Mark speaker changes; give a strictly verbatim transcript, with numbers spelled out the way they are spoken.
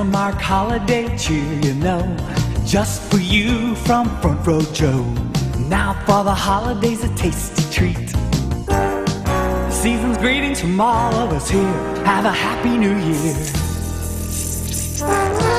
Speaker 1: Cinemark holiday cheer, you know, just for you from Front Row Joe. Now for the holidays, a tasty treat. Season's greetings from all of us here. Have a happy new year.